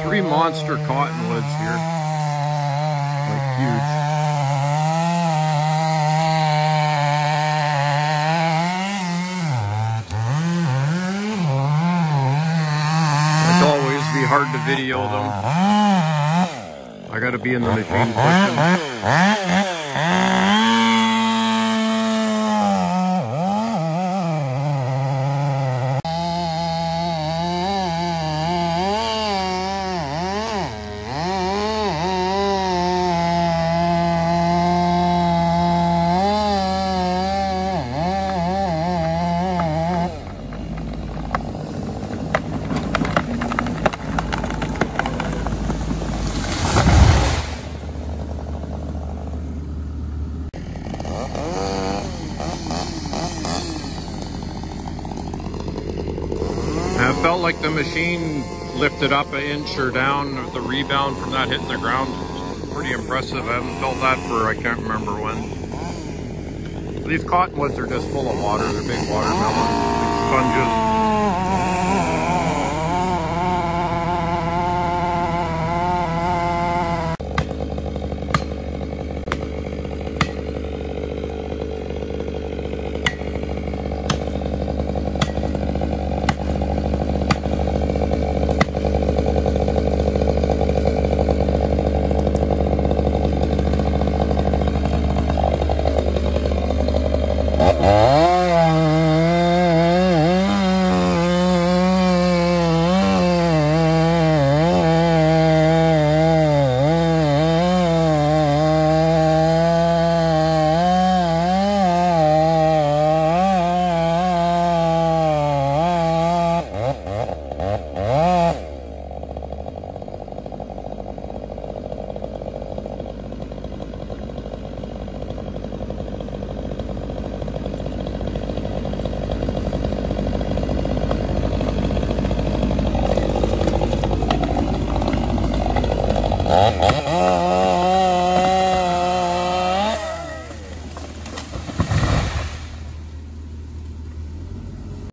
Three monster cottonwoods here. Like huge. Like always, be hard to video them. I gotta be in the machine pushing. I felt like the machine lifted up an inch or down of the rebound from that hitting the ground. It's pretty impressive. I haven't felt that for I can't remember when. These cottonwoods are just full of water. They're big watermelons, big sponges.